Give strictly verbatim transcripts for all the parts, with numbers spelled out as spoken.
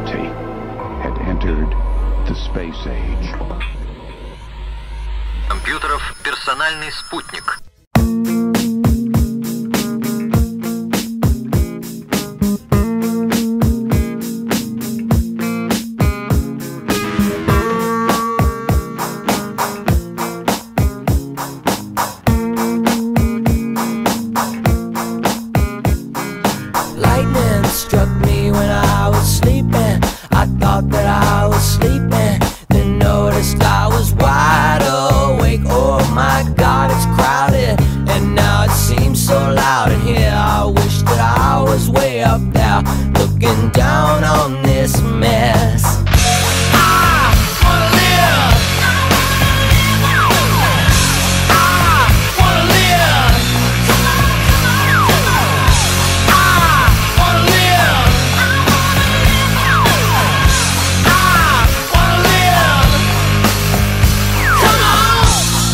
humanity had entered the space age. Компьютеров персональный спутник. Lightning struck me when I was sleeping. I thought that I was sleeping, then noticed I was wide awake. Oh my God, it's crowded, and now it seems so loud in here. I wish that I was way up there, looking down on this mess. I wanna live. I wanna live. I wanna live. I wanna live. Come on.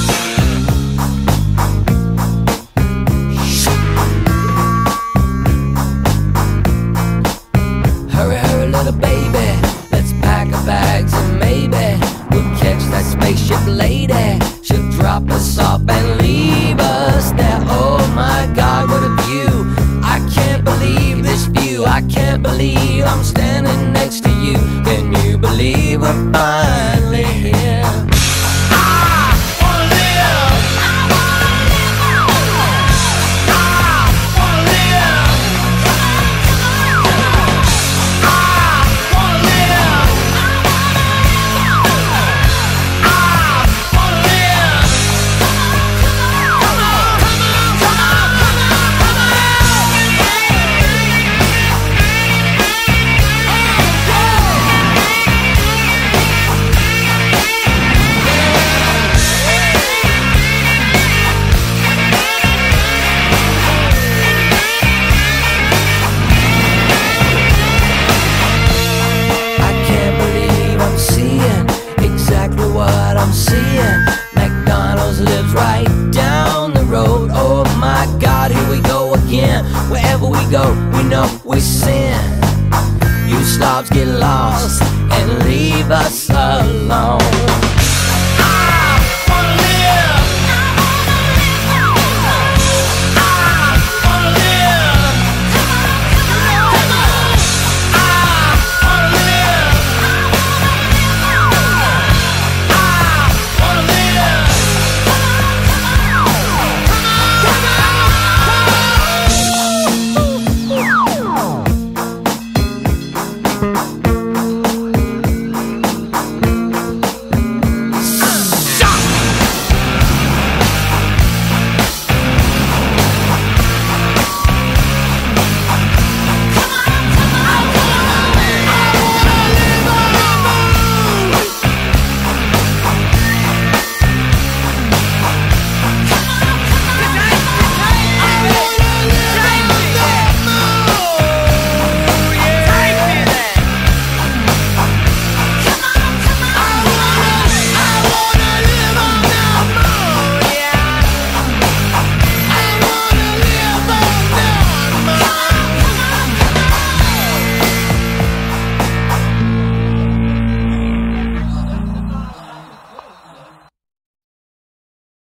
Hurry, hurry, little baby. Let's pack our bags and maybe we'll catch that spaceship lady. She'll drop us off and leave us there. Oh my God, what a view. I can't believe this view. I can't believe I'm standing next to you. Can you believe we're finally here? I wanna live. I wanna live. I wanna live. I wanna live. Come on, come on, come on, come on, come on. I can't believe I'm seeing exactly what I'm seeing. McDonald's lives right down the road. Oh my God, here we go again. Wherever we go, we know we sin. You slobs get lost and leave us alone.